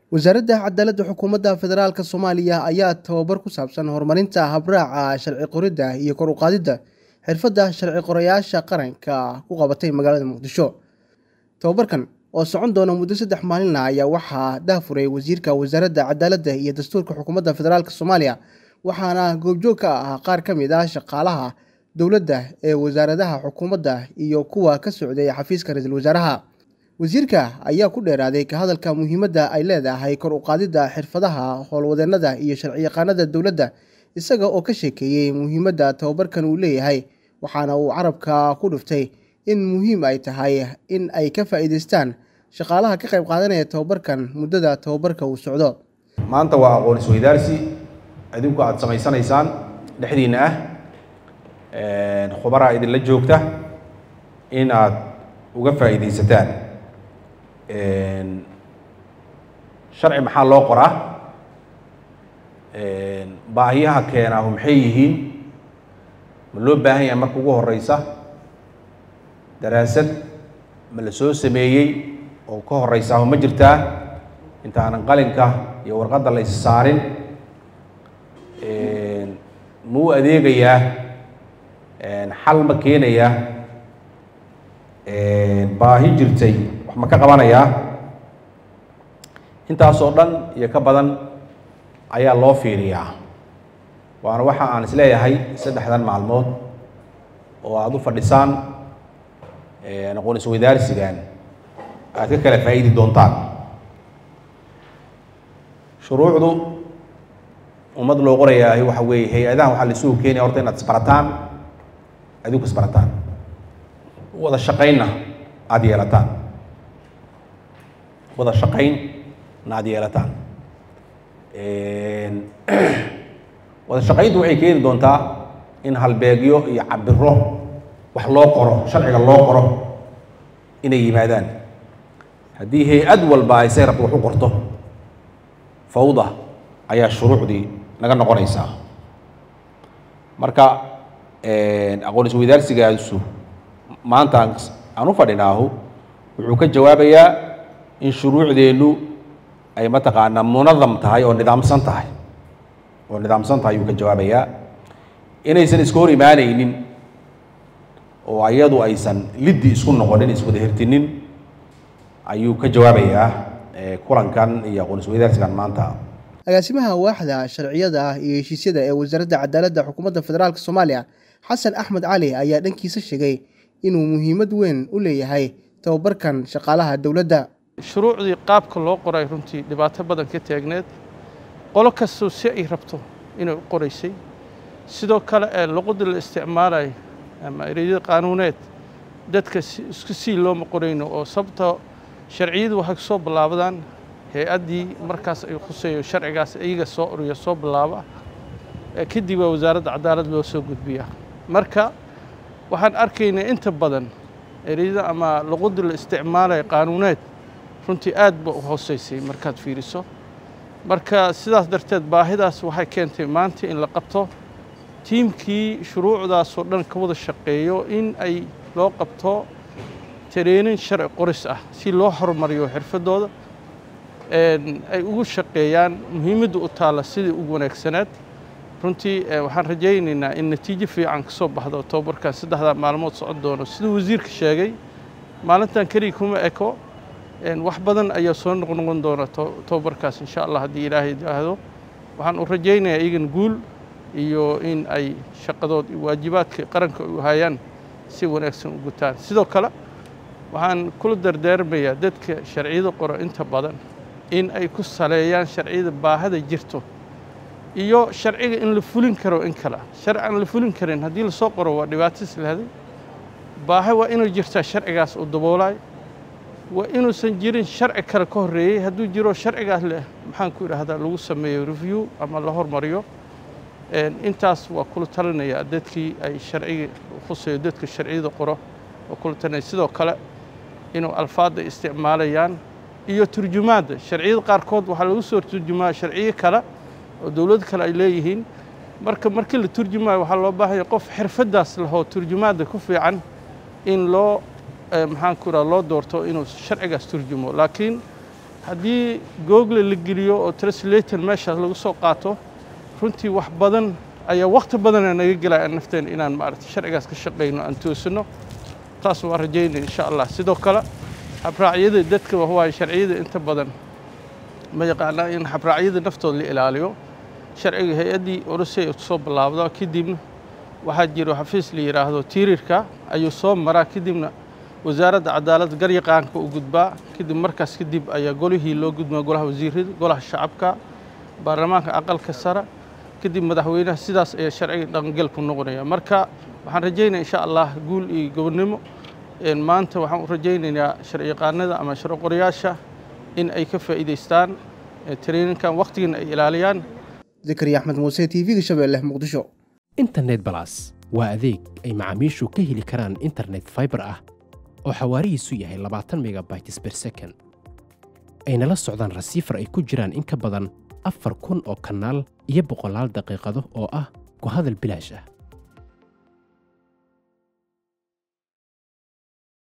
wasaaradda cadaaladda xukuumadda federaalka Soomaaliya ayaa tababar ku saabsan horumarinta habraaca sharci qoridda iyo kor u qaadidda xirfadda sharci qorayaasha qaranka ku qabatay magaalada Muqdisho. Tababarkan oo socon doona muddo 3 maalin ayaa waxaa daafuray wasiirka wasaaradda cadaaladda iyo dastuurka xukuumadda federaalka Soomaaliya, waxaana goobjoog ka ah qaar ka mid ah shaqaalaha dowladda ee wasaaradaha xukuumadda iyo kuwa ka socday xafiiska ra'iisul wasaaraha. wasiirka ayaa ku dheeraaday ka hadalka muhiimadda ay leedahay kor u qaadidda xirfadaha howlwadeennada iyo sharci yaqaanada dowladda, isaga oo ka sheekeeyay muhiimadda tababarkan uu leeyahay, waxaana uu carabka ku dhuftay in muhiim ay tahay in ay ka faa'iidaystaan shaqaalaha ka qayb qaadanaya tababarkan muddada tababarka uu socdo. maanta waa aqoon isweydaarsi idinku aad samaysanaysaan dhexdiina khubara idinla joogta in aad uga faa'iidaysataan. sharci maxaa loo qoraa, baahiyaha keenaahu maxay yihiin, ma loo baahan yahay marka ugu horeysa daraasad ma la soo sameeyey oo ka horeysa ma jirtaa intaanan qalinka iyo warqadda la is saarin, ma u adeegayaa, xal ma keenayaa, baahi jirtay wax ma ka qabanayaa. intaasoo dhan iyo ka badan ayaa loo fiiriyaa, waana waxa aan isleeyahay 3 maalmood oo aad u fadhisaan aqoon isweydaarsigan aad ka kala faa'iidi doontaan. shuruucdu ummad loo qorayaa waxa weeye hay-adaha waxaa la isugu keenaya horta inaad isbarataan, adigu isbarataan, wada shaqaynna aad yeelataan, wada shaqayn na aad yeelataan. wada shaqayntu waxay keeni doontaa in halbeegyo iyo cabiro wax loo qoro, sharciga loo qoro inay yimaadaan. haddii hay-ad walba ay say rabto wax u qorto, fawda ayaa shuruucdii naga noqonaysaa. marka aqoon isweydaarsigaasu maanta aan u fadhinaahu wuxuu ka jawaabayaa in shuruucdeennu ay mataqaanaa munadam tahay oo nidaamsan tahay, ayuu ka jawaabayaa. inaysan iska hor imaanaynin oo ayadu aysan liddi isku noqonin, iswada hirtinin, ayuu ka jawaabayaa kulankan iyo aqoon isweydaarsigan maanta. agaasimaha waaxda sharciyada iyo heshiisyada ee wasaaradda cadaaladda xukuumadda federaalka Soomaaliya, Xasan Axmed Cali, ayaa dhankiisa sheegay inuu muhiimad weyn u leeyahay tababarkan shaqaalaha dowladda. shuruucdii qaabka loo qoray runtii dhibaato badan ka taagneed, qolo kastoo si ay rabto inay u qoraysay. sidoo kale luqadda la isticmaalay ama ereyada qaanuuneed dadka isku sii looma qorayno, oo sababta sharciyadu waxay soo bilaabdaan hay-addii markaas ay khuseeyo sharcigaas iyaga soo ururiya soo bilaaba, kadib waa wasaaradda cadaalad loo soo gudbiyaa. marka waxaan arkaynaa inta badan ereyada ama luqadda la isticmaalay qaanuuneed runtii aad ba u hooseysay markaad fiiriso. marka sidaas darteed baahidaas waxay keentay maanta in la qabto tiimkii shuruucdaasoo dhan ka wada shaqeeyo, in ay loo qabto training sharci qoris ah si loo horumariyo xirfadooda, ay ugu shaqeeyaan muhiimadda u taalla sidii ugu wanaagsaneed. runtii waxaan rajaynaynaa in natiijo fiican ka soo baxdo tababarkan 3 maalmood socon doono. siduu wasiirka sheegay, maalintan keliya kuma eko, wax badan ayaa soo noqon doona tababarkaas insha Allah haddii Ilaahay yidhaahdo. waxaan u rajaynayaa iyagan guul iyo in ay shaqadood iyo waajibaadka qaranka u hayaan si wanaagsan u gutaan. sidoo kale waxaan kula dardaarmayaa dadka sharciyada qoro inta badan in ay ku saleeyaan sharciyada baahida jirto iyo sharciga in la fulin karo. in kale sharci aan la fulin karin haddii la soo qoro waa dhibaato islaaday. baahi waa inuu jirtaa sharcigaas uu daboolay, waa inuusan jirin sharci kale ka horreeyey. hadduu jiro sharcigaas leh maxaan ku idhaahdaa lagu sameeyo review ama la hormariyo. intaas waa kula talinayaa dadkii ay sharciga khuseeyo, dadka sharciyada qoro waa kula talinaya. sidoo kale inuu alfaadda isticmaalayaan iyo turjumaadda. sharciyada qaarkood waxaa lagu soo turjumaa sharciyo kale oo dowlad kale ay leeyihiin. markii la turjumaayo waxaa loo baahan yahay qof xirfadaas lahoo turjumaadda ku fiican in loo maxaan ku idhaha loo doorto inuu sharcigaas turjumo. laakiin haddii google la geliyo oo translator meeshaas lagu soo qaato runtii wax badan ayaa waqti badana naga gelaya nafteen inaan maaragtay sharcigaas ka shaqeyno aan toosino taas waa rajaynaya insha Allah sidoo kale habraacyada dadka waa sharciyada inta badan ma yaqaanaa in habraacyada naftooda la ilaaliyo sharciga hay'adii urusay soo bilaabdo kadibna waxaa jiro xafiis la yiraahdo tiirarka ayuu soo maraa kadibna wasaaradda cadaaladda garyaqaanka u gudbaa kadib markaas kadib ayaa golihii loo gudbaa golaha wasiirada golaha shacabka baarlamaanka aqalka sare kadib madaxweynaha sidaas ayaa sharciga dhaqangal ku noqonaya marka waxaan rajaynayaa insha Allah guul iyo gobonnimo maanta waxaan u rajaynayaa sharciyaqaanada ama sharci qorayaasha in ay ka faa'iideystaan traininkan waqtigan ay ilaaliyaan Zakariya Axmed Muuse TV Shabeelle Muqdisho Internet Plus waa adeeg ay macaamiishu ka heli karaan internet fiber ah oo xawaarihiisu yahay 20 megabytes per second ayna la socdaan receiver ay ku jiraan in ka badan 4,000 oo kanaal iyo 100 daqiiqado oo ah ku hadal bilaash ah